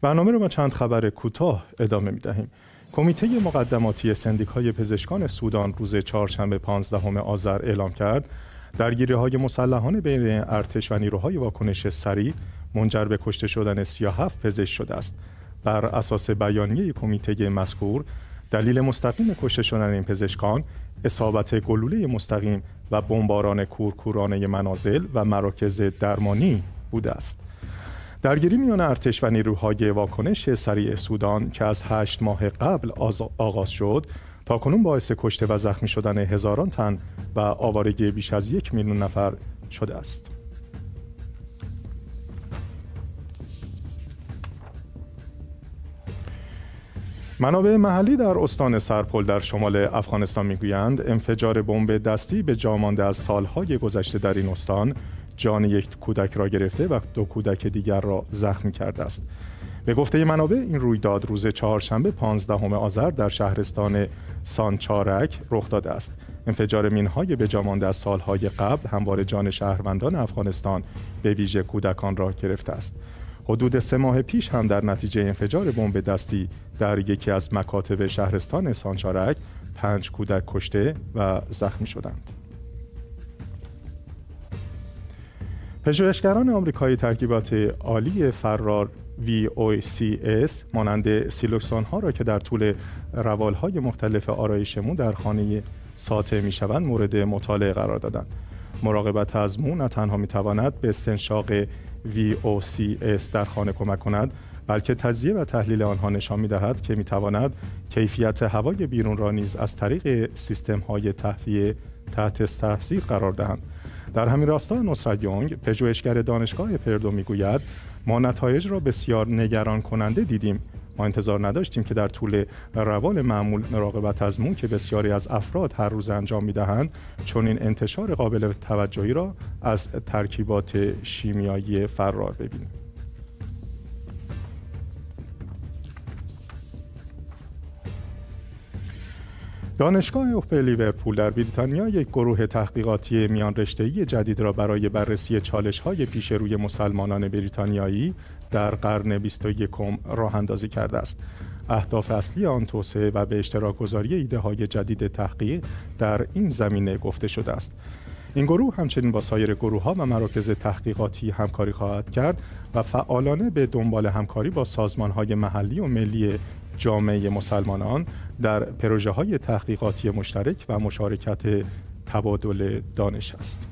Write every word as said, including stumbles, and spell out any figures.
برنامه رو با چند خبر کوتاه ادامه می‌دهیم. کمیته مقدماتی سندیکای پزشکان سودان روز چهارشنبه پانزدهم آذر اعلام کرد درگیری‌های مسلحانه بین ارتش و نیروهای واکنش سریع منجر به کشته شدن سی و هفت پزشک شده است. بر اساس بیانیه کمیته مذکور، دلیل مستقیم کشته شدن این پزشکان اصابت گلوله مستقیم و بمباران کورکورانه منازل و مراکز درمانی بوده است. درگیری میان ارتش و نیروهای واکنش سریع سودان که از هشت ماه قبل آغاز شد، تاکنون باعث کشته و زخمی شدن هزاران تن و آوارگی بیش از یک میلیون نفر شده است. منابع محلی در استان سرپل در شمال افغانستان میگویند انفجار بمب دستی به جا مانده از سالهای گذشته در این استان جان یک کودک را گرفته و دو کودک دیگر را زخمی کرده است. به گفته منابع این رویداد روز چهارشنبه پانزدهم آذر در شهرستان سانچارک رخ داده است. انفجار مین‌های به جا مانده از سالهای قبل همواره جان شهروندان افغانستان به ویژه کودکان را گرفته است. حدود سه ماه پیش هم در نتیجه انفجار بمب دستی در یکی از مکاتب شهرستان سانچارک پنج کودک کشته و زخمی شدند. پژوهشگران آمریکایی ترکیبات عالی فرار وی او سی اس مانند سیلوکسون ها را که در طول روالهای مختلف آرایش مو در خانه ساطع می شوند مورد مطالعه قرار دادند. مراقبت از مو نه تنها می تواند به استنشاق وی او سی اس در خانه کمک کند، بلکه تجزیه و تحلیل آنها نشان می دهد که می تواند کیفیت هوای بیرون را نیز از طریق سیستم های تهویه تحت تاثیر قرار دهند. در همین راستا نصرت یونگ، پژوهشگر دانشگاه پردو میگوید ما نتایج را بسیار نگران کننده دیدیم. ما انتظار نداشتیم که در طول روال معمول مراقبت از مو که بسیاری از افراد هر روز انجام میدهند چون این انتشار قابل توجهی را از ترکیبات شیمیایی فرار ببینیم. دانشگاه اوپن لیورپول در بریتانیا یک گروه تحقیقاتی میان رشته‌ای جدید را برای بررسی چالش‌های پیش روی مسلمانان بریتانیایی در قرن بیست و یکم راه اندازی کرده است. اهداف اصلی آن توسعه و به اشتراک گذاری ایده‌های جدید تحقیق در این زمینه گفته شده است. این گروه همچنین با سایر گروه‌ها و مراکز تحقیقاتی همکاری خواهد کرد و فعالانه به دنبال همکاری با سازمان‌های محلی و ملی جامعه مسلمانان در پروژه‌های تحقیقاتی مشترک و مشارکت تبادل دانش است.